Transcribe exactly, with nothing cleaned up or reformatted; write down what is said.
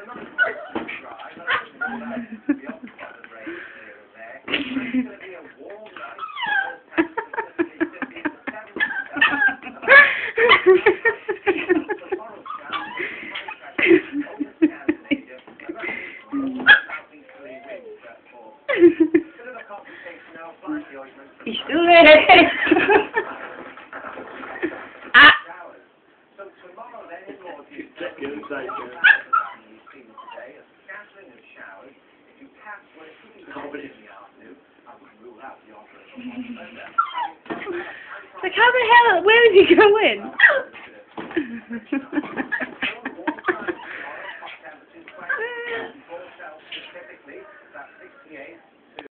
He's still there. Ah. Like, how the hell, where is he going?